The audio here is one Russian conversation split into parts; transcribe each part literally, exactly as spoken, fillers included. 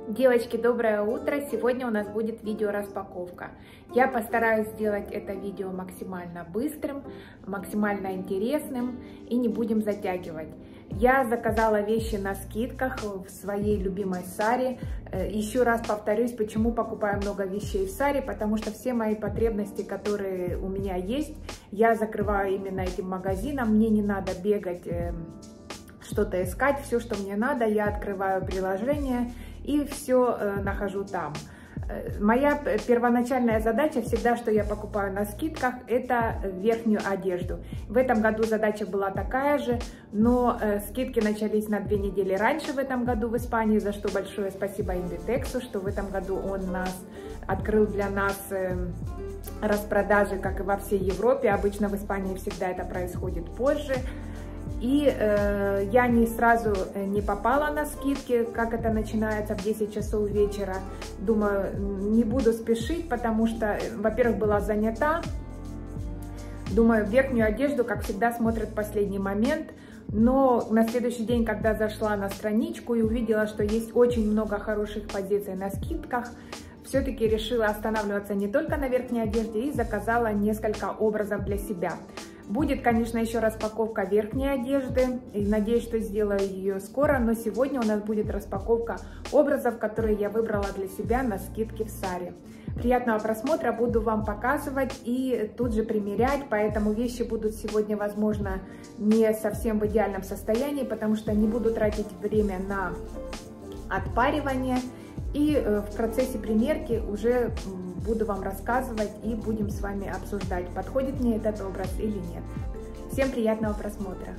Девочки, доброе утро! Сегодня у нас будет видео распаковка. Я постараюсь сделать это видео максимально быстрым, максимально интересным и не будем затягивать. Я заказала вещи на скидках в своей любимой Саре. Еще раз повторюсь, почему покупаю много вещей в Саре, потому что все мои потребности, которые у меня есть, я закрываю именно этим магазином. Мне не надо бегать, что-то искать, все, что мне надо, я открываю приложение и все э, нахожу там. Моя первоначальная задача всегда, что я покупаю на скидках, это верхнюю одежду. В этом году задача была такая же, но э, скидки начались на две недели раньше в этом году в Испании, за что большое спасибо Индитексу, что в этом году он нас открыл для нас э, распродажи, как и во всей Европе. Обычно в Испании всегда это происходит позже. И э, я не сразу не попала на скидки, как это начинается в десять часов вечера. Думаю, не буду спешить, потому что, во-первых, была занята. Думаю, верхнюю одежду, как всегда, смотрят в последний момент. Но на следующий день, когда зашла на страничку и увидела, что есть очень много хороших позиций на скидках, все-таки решила останавливаться не только на верхней одежде и заказала несколько образов для себя. Будет, конечно, еще распаковка верхней одежды, и надеюсь, что сделаю ее скоро, но сегодня у нас будет распаковка образов, которые я выбрала для себя на скидке в Саре. Приятного просмотра, буду вам показывать и тут же примерять, поэтому вещи будут сегодня, возможно, не совсем в идеальном состоянии, потому что не буду тратить время на отпаривание, и в процессе примерки уже буду вам рассказывать и будем с вами обсуждать, подходит мне этот образ или нет. Всем приятного просмотра!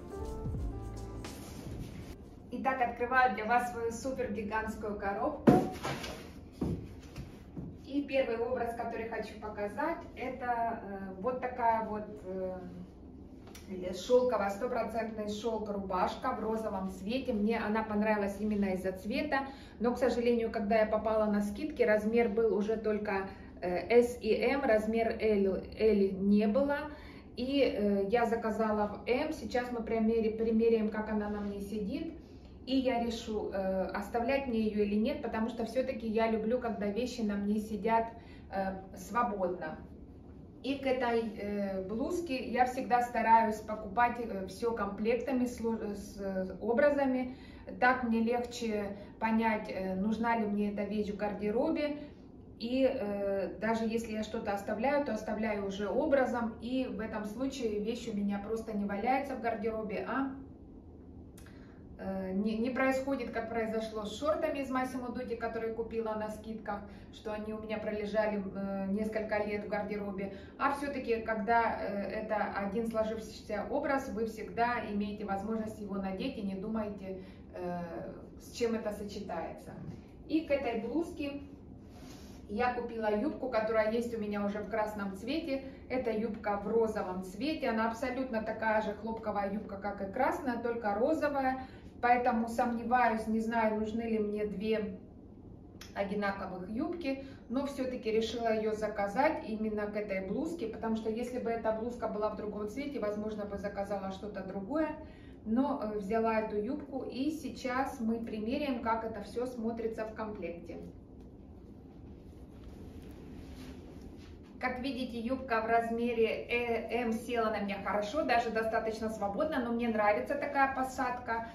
Итак, открываю для вас свою супер гигантскую коробку. И первый образ, который хочу показать, это э, вот такая вот э, шелковая, стопроцентный шелк рубашка в розовом цвете. Мне она понравилась именно из-за цвета, но, к сожалению, когда я попала на скидки, размер был уже только эс и эм, размер эль, эль не было. И э, я заказала в эм, сейчас мы примерим, примеряем, как она на мне сидит. И я решу, э, оставлять мне ее или нет, потому что все-таки я люблю, когда вещи на мне сидят э, свободно. И к этой э, блузке я всегда стараюсь покупать э, все комплектами с, с э, образами. Так мне легче понять, э, нужна ли мне эта вещь в гардеробе. И э, даже если я что-то оставляю, то оставляю уже образом. И в этом случае вещь у меня просто не валяется в гардеробе, а Не, не происходит, как произошло с шортами из Massimo Dutti, которые купила на скидках, что они у меня пролежали э, несколько лет в гардеробе. А все-таки, когда э, это один сложившийся образ, вы всегда имеете возможность его надеть и не думаете, э, с чем это сочетается. И к этой блузке я купила юбку, которая есть у меня уже в красном цвете. Это юбка в розовом цвете. Она абсолютно такая же хлопковая юбка, как и красная, только розовая. Поэтому сомневаюсь, не знаю, нужны ли мне две одинаковых юбки, но все-таки решила ее заказать именно к этой блузке, потому что если бы эта блузка была в другом цвете, возможно, бы заказала что-то другое, но взяла эту юбку, и сейчас мы примеряем, как это все смотрится в комплекте. Как видите, юбка в размере эм села на меня хорошо, даже достаточно свободно, но мне нравится такая посадка.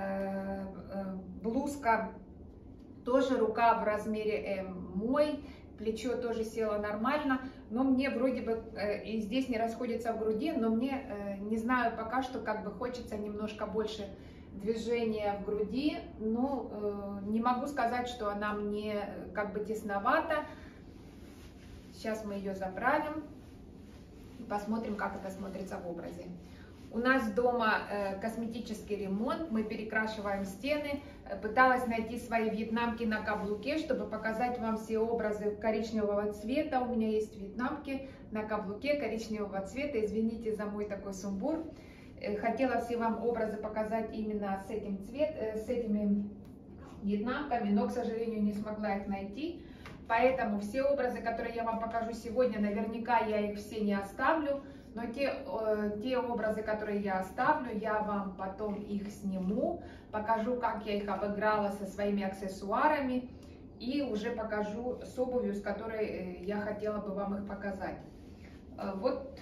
Блузка тоже, рука в размере эм мой, плечо тоже село нормально, но мне вроде бы и здесь не расходится в груди, но мне, не знаю, пока что как бы хочется немножко больше движения в груди, но не могу сказать, что она мне как бы тесновата. Сейчас мы ее заправим и посмотрим, как это смотрится в образе. У нас дома э, косметический ремонт, мы перекрашиваем стены. Пыталась найти свои вьетнамки на каблуке, чтобы показать вам все образы коричневого цвета. У меня есть вьетнамки на каблуке коричневого цвета. Извините за мой такой сумбур. Э, хотела все вам образы показать именно с этим цвет, э, с этими вьетнамками, но, к сожалению, не смогла их найти. Поэтому все образы, которые я вам покажу сегодня, наверняка я их все не оставлю. Но те, э, те образы, которые я оставлю, я вам потом их сниму, покажу, как я их обыграла со своими аксессуарами, и уже покажу с обувью, с которой э, я хотела бы вам их показать. Э, вот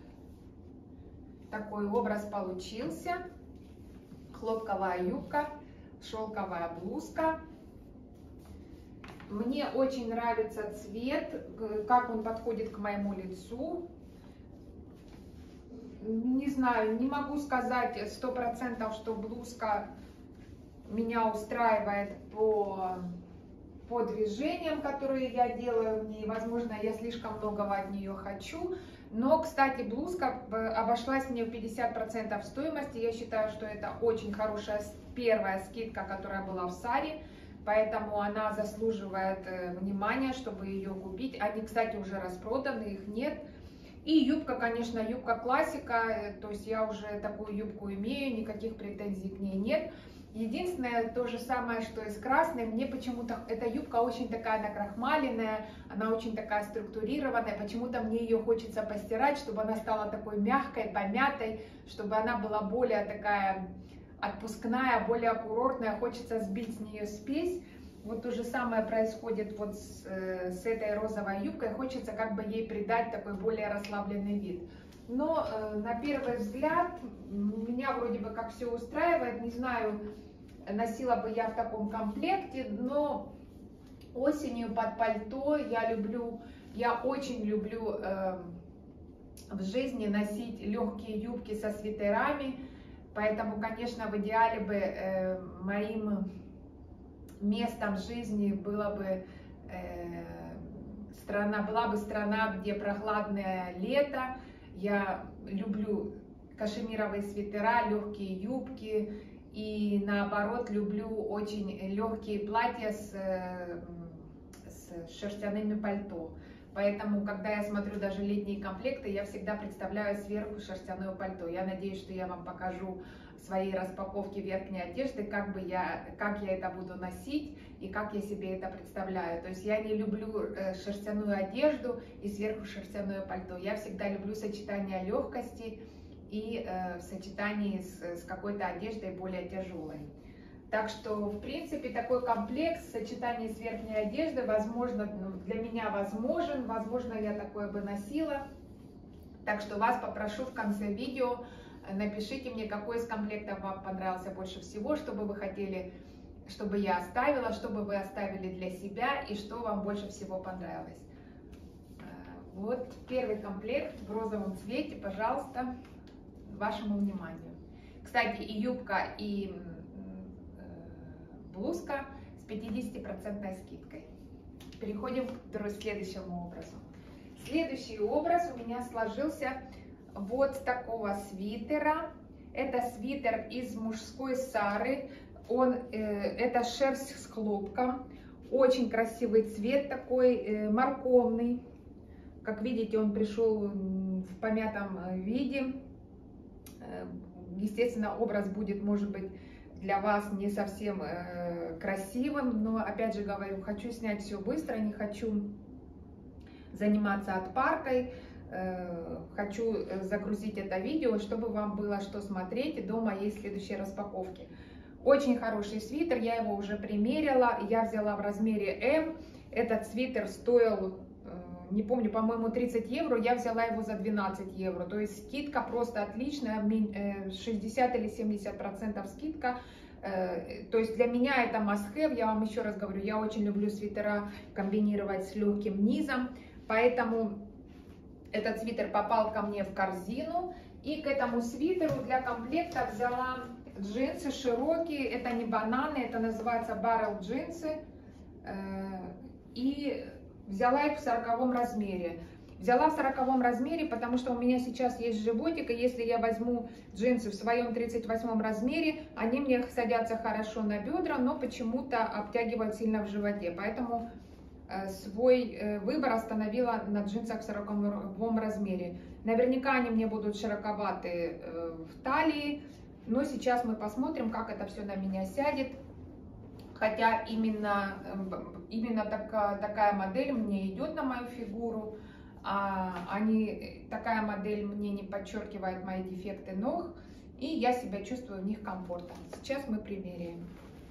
такой образ получился. Хлопковая юбка, шелковая блузка. Мне очень нравится цвет, как он подходит к моему лицу. Не знаю, не могу сказать сто процентов, что блузка меня устраивает по, по движениям, которые я делаю в ней. Возможно, я слишком многого от нее хочу. Но, кстати, блузка обошлась мне в пятьдесят процентов стоимости. Я считаю, что это очень хорошая первая скидка, которая была в Саре. Поэтому она заслуживает внимания, чтобы ее купить. Они, кстати, уже распроданы, их нет. И юбка, конечно, юбка классика. То есть я уже такую юбку имею, никаких претензий к ней нет. Единственное, то же самое, что и с красной. Мне почему-то эта юбка очень такая накрахмаленная, она очень такая структурированная. Почему-то мне ее хочется постирать, чтобы она стала такой мягкой, помятой, чтобы она была более такая отпускная, более курортная, хочется сбить с нее спесь. Вот то же самое происходит вот с, э, с этой розовой юбкой, хочется как бы ей придать такой более расслабленный вид. Но э, на первый взгляд меня вроде бы как все устраивает, не знаю, носила бы я в таком комплекте, но осенью под пальто я люблю, я очень люблю э, в жизни носить легкие юбки со свитерами. Поэтому, конечно, в идеале бы э, моим местом жизни было бы э, страна, была бы страна, где прохладное лето. Я люблю кашемировые свитера, легкие юбки и наоборот люблю очень легкие платья с, с шерстяными пальто. Поэтому, когда я смотрю даже летние комплекты, я всегда представляю сверху шерстяное пальто. Я надеюсь, что я вам покажу свои распаковки верхней одежды, как бы я, как я это буду носить и как я себе это представляю. То есть я не люблю шерстяную одежду и сверху шерстяное пальто. Я всегда люблю сочетание легкости и э, в сочетании с, с какой-то одеждой более тяжелой. Так что, в принципе, такой комплект в сочетании с верхней одеждой, возможно, для меня возможен, возможно, я такое бы носила. Так что вас попрошу в конце видео, напишите мне, какой из комплектов вам понравился больше всего, что бы вы хотели, чтобы я оставила, что бы вы оставили для себя и что вам больше всего понравилось. Вот первый комплект в розовом цвете, пожалуйста, вашему вниманию. Кстати, и юбка, и блузка с пятидесятипроцентной скидкой. Переходим к следующему образу. Следующий образ у меня сложился вот с такого свитера. Это свитер из мужской Сары. Он, э, это шерсть с хлопком. Очень красивый цвет такой, э, морковный. Как видите, он пришел в помятом виде. Э, естественно, образ будет, может быть, для вас не совсем э, красивым, но опять же говорю, хочу снять все быстро, не хочу заниматься отпаркой, э, хочу загрузить это видео, чтобы вам было что смотреть до моей следующей распаковки. Очень хороший свитер, я его уже примерила, я взяла в размере эм, этот свитер стоил, э, не помню, по-моему, тридцать евро, я взяла его за двенадцать евро, то есть скидка просто отличная, шестьдесят или семьдесят процентов скидка. То есть для меня это must have, я вам еще раз говорю, я очень люблю свитера комбинировать с легким низом, поэтому этот свитер попал ко мне в корзину, и к этому свитеру для комплекта взяла джинсы широкие, это не бананы, это называется баррел джинсы, и взяла их в сороковом размере. Взяла в сороковом размере, потому что у меня сейчас есть животик, и если я возьму джинсы в своем тридцать восьмом размере, они мне садятся хорошо на бедра, но почему-то обтягивают сильно в животе. Поэтому э, свой э, выбор остановила на джинсах в сороковом размере. Наверняка они мне будут широковаты э, в талии, но сейчас мы посмотрим, как это все на меня сядет. Хотя именно, э, именно так, такая модель мне идет на мою фигуру. а они, такая модель мне не подчеркивает мои дефекты ног, и я себя чувствую в них комфортно. Сейчас мы примеряем.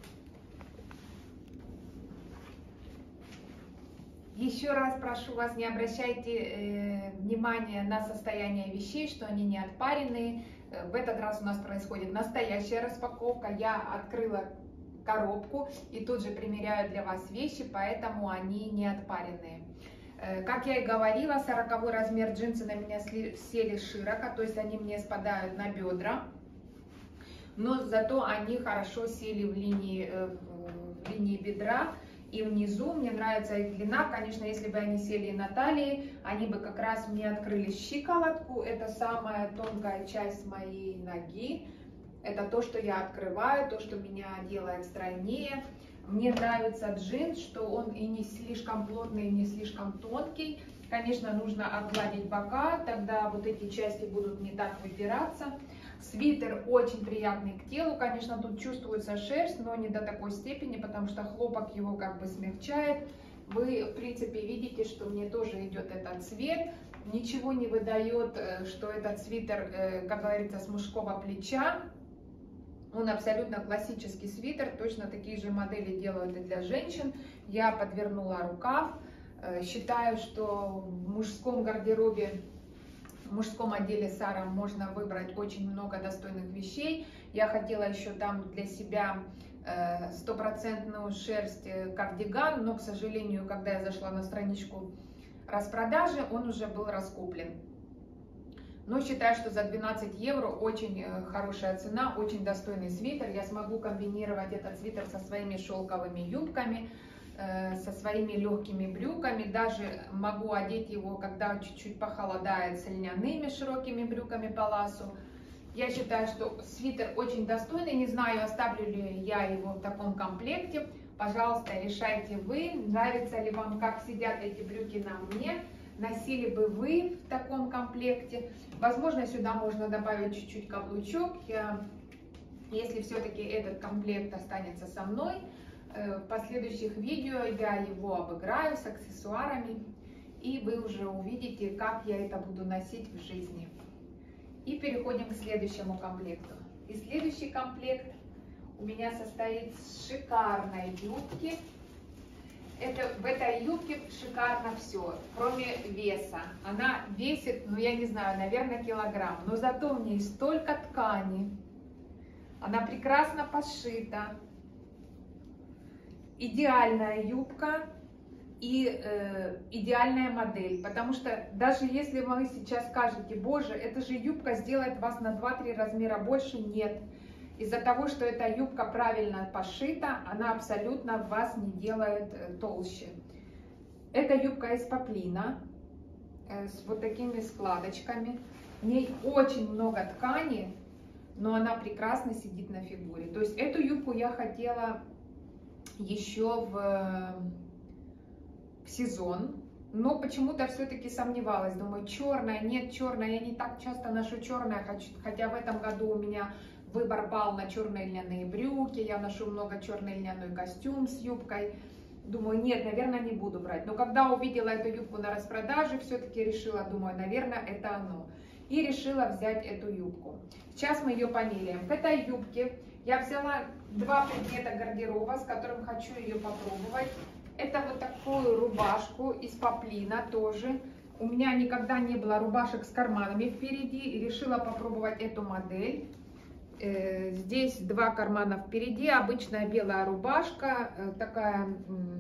Еще раз прошу вас, не обращайте э, внимания на состояние вещей, что они не отпаренные. В этот раз у нас происходит настоящая распаковка. Я открыла коробку и тут же примеряю для вас вещи, поэтому они не отпаренные. Э, как я и говорила, сороковой размер джинсы на меня сели широко, то есть они мне спадают на бедра. Но зато они хорошо сели в линии, э, в линии бедра. И внизу мне нравится их длина. Конечно, если бы они сели на талии, они бы как раз мне открыли щиколотку. Это самая тонкая часть моей ноги. Это то, что я открываю, то, что меня делает стройнее. Мне нравится джинс, что он и не слишком плотный, и не слишком тонкий. Конечно, нужно отгладить бока, тогда вот эти части будут не так выпираться. Свитер очень приятный к телу, конечно, тут чувствуется шерсть, но не до такой степени, потому что хлопок его как бы смягчает. Вы, в принципе, видите, что мне тоже идет этот цвет. Ничего не выдает, что этот свитер, как говорится, с мужского плеча. Он абсолютно классический свитер, точно такие же модели делают и для женщин. Я подвернула рукав. Считаю, что в мужском гардеробе, в мужском отделе Сара можно выбрать очень много достойных вещей. Я хотела еще там для себя стопроцентную шерсть кардиган, но, к сожалению, когда я зашла на страничку распродажи, он уже был раскуплен. Но считаю, что за двенадцать евро очень хорошая цена, очень достойный свитер. Я смогу комбинировать этот свитер со своими шелковыми юбками, со своими легкими брюками, даже могу одеть его, когда чуть-чуть похолодает, с льняными широкими брюками по ласу. Я считаю, что свитер очень достойный, не знаю, оставлю ли я его в таком комплекте. Пожалуйста, решайте вы, нравится ли вам, как сидят эти брюки на мне, носили бы вы в таком комплекте. Возможно, сюда можно добавить чуть-чуть каблучок, я, если все-таки этот комплект останется со мной. В последующих видео я его обыграю с аксессуарами, и вы уже увидите, как я это буду носить в жизни. И переходим к следующему комплекту. И следующий комплект у меня состоит из шикарной юбки. Это, в этой юбке шикарно все, кроме веса. Она весит, ну я не знаю, наверное, килограмм, но зато в ней столько ткани. Она прекрасно пошита. Идеальная юбка и э, идеальная модель, потому что даже если вы сейчас скажете, боже, эта же юбка сделает вас на два-три размера больше, нет. Из-за того, что эта юбка правильно пошита, она абсолютно вас не делает э, толще. Эта юбка из поплина э, с вот такими складочками. В ней очень много ткани, но она прекрасно сидит на фигуре. То есть эту юбку я хотела еще в, в сезон, но почему-то все-таки сомневалась, думаю, черная, нет, черная, я не так часто ношу черное, хотя в этом году у меня выбор пал на черные льняные брюки, я ношу много черный льняной костюм с юбкой, думаю, нет, наверное, не буду брать, но когда увидела эту юбку на распродаже, все-таки решила, думаю, наверное, это оно, и решила взять эту юбку. Сейчас мы ее померяем. К этой юбке я взяла два предмета гардероба, с которым хочу ее попробовать. Это вот такую рубашку из поплина тоже. У меня никогда не было рубашек с карманами впереди, и решила попробовать эту модель. Здесь два кармана впереди, обычная белая рубашка, такая,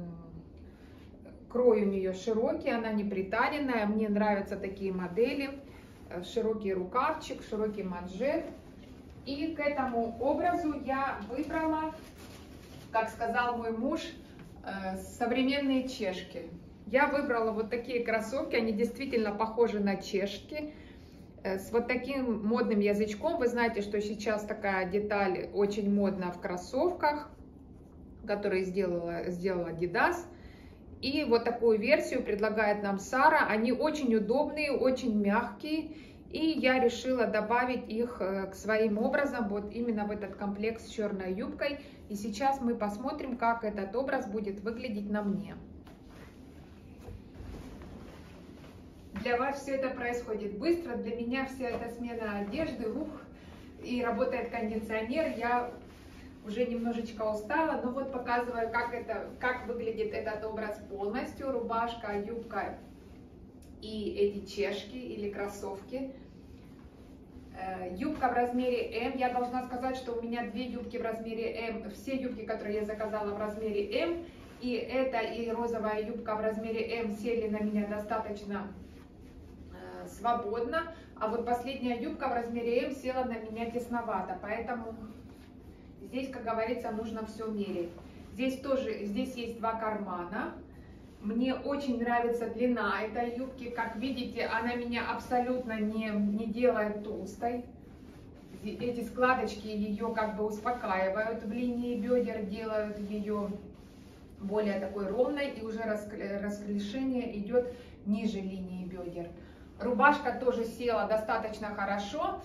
крой у нее широкий, она не приталенная. Мне нравятся такие модели. Широкий рукавчик, широкий манжет. И к этому образу я выбрала, как сказал мой муж, современные чешки. Я выбрала вот такие кроссовки, они действительно похожи на чешки, с вот таким модным язычком. Вы знаете, что сейчас такая деталь очень модна в кроссовках, которые сделала, сделала Adidas. И вот такую версию предлагает нам Сара. Они очень удобные, очень мягкие. И я решила добавить их к своим образам, вот именно в этот комплект с черной юбкой. И сейчас мы посмотрим, как этот образ будет выглядеть на мне. Для вас все это происходит быстро, для меня вся эта смена одежды, ух, и работает кондиционер, я уже немножечко устала, но вот показываю, как это, как выглядит этот образ полностью, рубашка, юбка и эти чешки или кроссовки. Юбка в размере эм, я должна сказать, что у меня две юбки в размере эм, все юбки, которые я заказала в размере эм, и эта и розовая юбка в размере эм сели на меня достаточно э, свободно, а вот последняя юбка в размере эм села на меня тесновато, поэтому здесь, как говорится, нужно все мерить. Здесь тоже, здесь есть два кармана. Мне очень нравится длина этой юбки. Как видите, она меня абсолютно не, не делает толстой. Эти складочки ее как бы успокаивают в линии бедер, делают ее более такой ровной, и уже расклешение идет ниже линии бедер. Рубашка тоже села достаточно хорошо.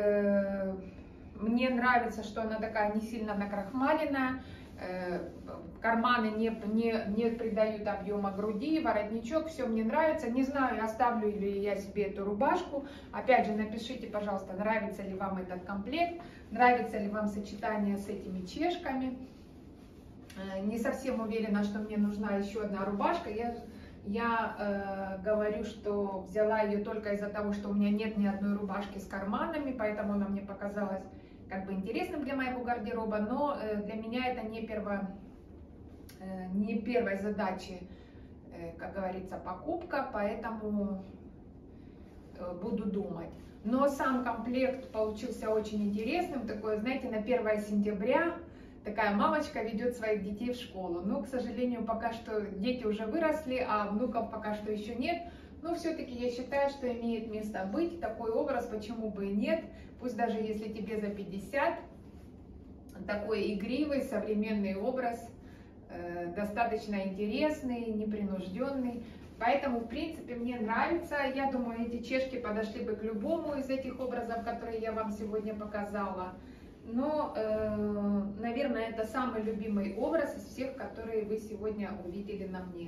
Мне нравится, что она такая не сильно накрахмаленная. Карманы не, не, не придают объема груди, воротничок, все мне нравится. Не знаю, оставлю ли я себе эту рубашку. Опять же, напишите, пожалуйста, нравится ли вам этот комплект, нравится ли вам сочетание с этими чешками. Не совсем уверена, что мне нужна еще одна рубашка. Я, я э, говорю, что взяла ее только из-за того, что у меня нет ни одной рубашки с карманами, поэтому она мне показалась как бы интересным для моего гардероба, но э, для меня это не, перво, э, не первой задачи, э, как говорится, покупка, поэтому э, буду думать. Но сам комплект получился очень интересным, такой, знаете, на первое сентября такая мамочка ведет своих детей в школу. Но, к сожалению, пока что дети уже выросли, а внуков пока что еще нет. Но все-таки я считаю, что имеет место быть такой образ, почему бы и нет. Пусть даже если тебе за пятьдесят, такой игривый, современный образ, э, достаточно интересный, непринужденный. Поэтому, в принципе, мне нравится. Я думаю, эти чешки подошли бы к любому из этих образов, которые я вам сегодня показала. Но, э, наверное, это самый любимый образ из всех, которые вы сегодня увидели на мне.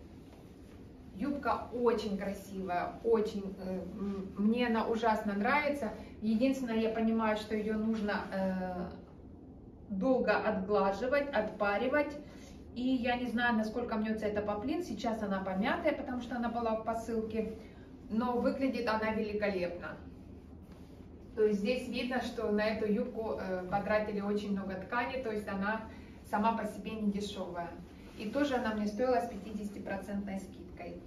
Юбка очень красивая, очень, э, мне она ужасно нравится. Единственное, я понимаю, что ее нужно э, долго отглаживать, отпаривать. И я не знаю, насколько мнется эта поплин. Сейчас она помятая, потому что она была в посылке. Но выглядит она великолепно. То есть здесь видно, что на эту юбку э, потратили очень много ткани. То есть она сама по себе не дешевая. И тоже она мне стоила с пятидесятипроцентной скидкой.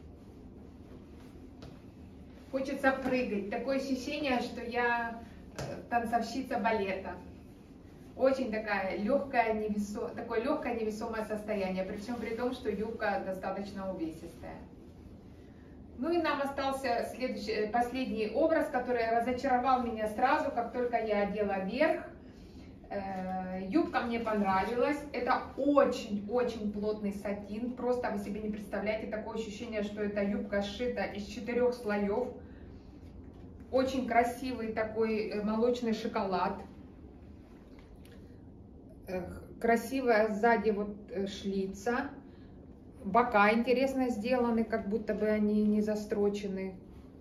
Хочется прыгать. Такое ощущение, что я танцовщица балета. Очень такая легкая, невесо... такое легкое невесомое состояние. При всем при том, что юбка достаточно увесистая. Ну и нам остался следующий, последний образ, который разочаровал меня сразу, как только я одела верх. Юбка мне понравилась. Это очень-очень плотный сатин. Просто вы себе не представляете, такое ощущение, что эта юбка сшита из четырех слоев. Очень красивый такой молочный шоколад. Красивая сзади вот шлица. Бока интересно сделаны, как будто бы они не застрочены.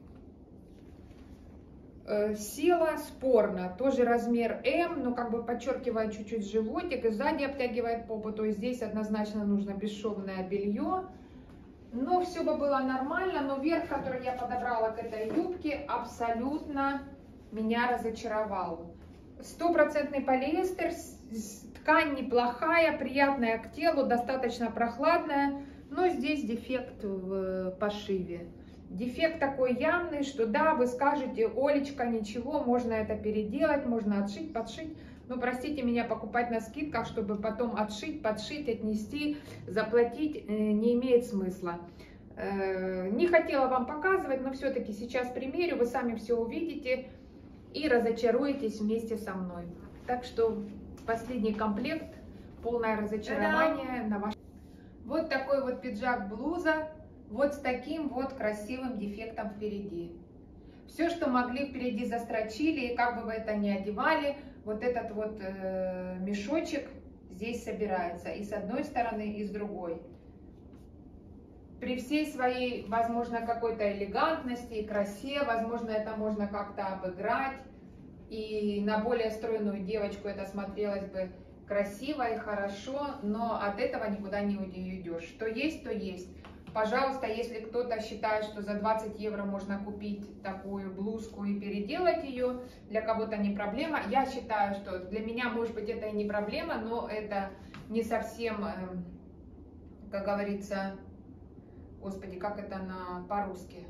Сила спорно, тоже размер эм, но как бы подчеркивает чуть-чуть животик и сзади обтягивает попу, то есть здесь однозначно нужно бесшовное белье. Но все бы было нормально, но верх, который я подобрала к этой юбке, абсолютно меня разочаровал. Стопроцентный полиэстер, ткань неплохая, приятная к телу, достаточно прохладная, но здесь дефект в пошиве. Дефект такой явный, что да, вы скажете: Олечка, ничего, можно это переделать, можно отшить, подшить. Но простите меня, покупать на скидках, чтобы потом отшить, подшить, отнести, заплатить, не имеет смысла. Не хотела вам показывать, но все-таки сейчас примерю, вы сами все увидите и разочаруетесь вместе со мной. Так что последний комплект, полное разочарование на ваш... Вот такой вот пиджак-блуза. Вот с таким вот красивым дефектом впереди. Все, что могли, впереди застрочили, и как бы вы это ни одевали, вот этот вот э, мешочек здесь собирается и с одной стороны, и с другой. при всей своей, возможно, какой-то элегантности и красе, возможно, это можно как-то обыграть, и на более стройную девочку это смотрелось бы красиво и хорошо, но от этого никуда не уйдешь. Что есть, то есть. Пожалуйста, если кто-то считает, что за двадцать евро можно купить такую блузку и переделать ее, для кого-то не проблема. Я считаю, что для меня, может быть, это и не проблема, но это не совсем, как говорится, господи, как это на по-русски?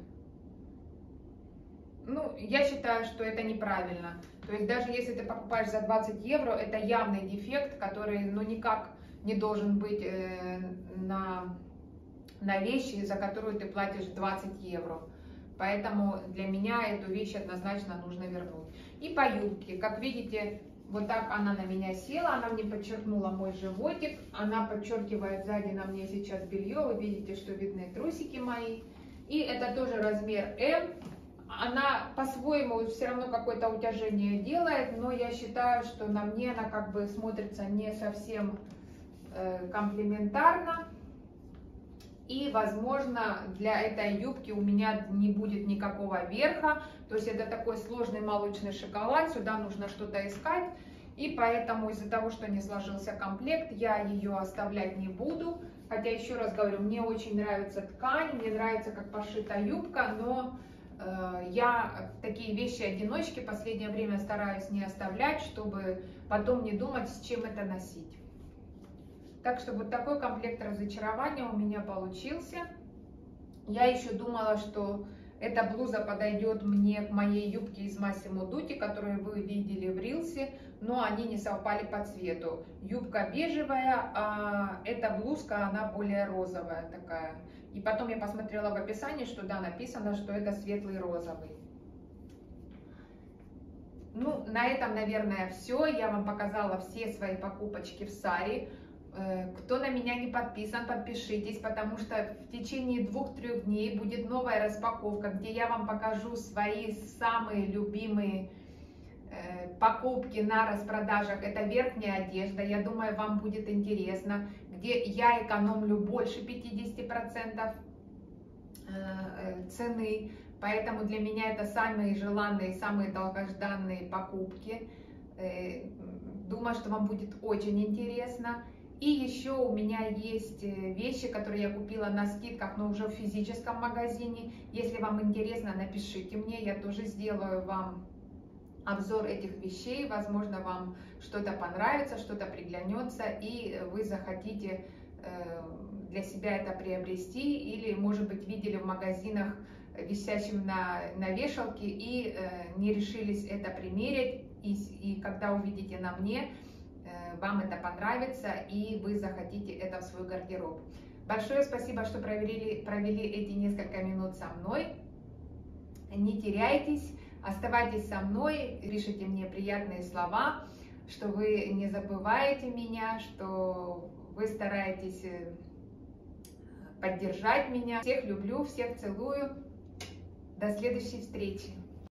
Ну, я считаю, что это неправильно. То есть даже если ты покупаешь за двадцать евро, это явный дефект, который, ну, никак не должен быть э, на... на вещи, за которую ты платишь двадцать евро. Поэтому для меня эту вещь однозначно нужно вернуть. И по юбке, как видите, вот так она на меня села, она мне подчеркнула мой животик, она подчеркивает сзади на мне сейчас белье, вы видите, что видны трусики мои. И это тоже размер эм. Она по-своему все равно какое-то утяжение делает, но я считаю, что на мне она как бы смотрится не совсем э, комплементарно. И, возможно, для этой юбки у меня не будет никакого верха. То есть это такой сложный молочный шоколад, сюда нужно что-то искать. И поэтому из-за того, что не сложился комплект, я ее оставлять не буду. Хотя, еще раз говорю, мне очень нравится ткань, мне нравится, как пошита юбка, но э, я такие вещи-одиночки в последнее время стараюсь не оставлять, чтобы потом не думать, с чем это носить. Так что вот такой комплект разочарования у меня получился. Я еще думала, что эта блуза подойдет мне к моей юбке из Massimo Dutti, которую вы видели в рилсе, но они не совпали по цвету. Юбка бежевая, а эта блузка, она более розовая такая. И потом я посмотрела в описании, что да, написано, что это светлый розовый. Ну, на этом, наверное, все. Я вам показала все свои покупочки в Саре. Кто на меня не подписан, подпишитесь, потому что в течение двух-трех дней будет новая распаковка, где я вам покажу свои самые любимые э, покупки на распродажах. Это верхняя одежда, я думаю, вам будет интересно, где я экономлю больше пятидесяти процентов э, цены, поэтому для меня это самые желанные, самые долгожданные покупки. Э, думаю, что вам будет очень интересно. И еще у меня есть вещи, которые я купила на скидках, но уже в физическом магазине. Если вам интересно, напишите мне, я тоже сделаю вам обзор этих вещей. Возможно, вам что-то понравится, что-то приглянется, и вы захотите для себя это приобрести. Или, может быть, видели в магазинах, висящим на, на вешалке, и не решились это примерить. И, и когда увидите на мне, вам это понравится, и вы захотите это в свой гардероб. Большое спасибо, что провели, провели эти несколько минут со мной. Не теряйтесь, оставайтесь со мной, пишите мне приятные слова, что вы не забываете меня, что вы стараетесь поддержать меня. Всех люблю, всех целую. До следующей встречи.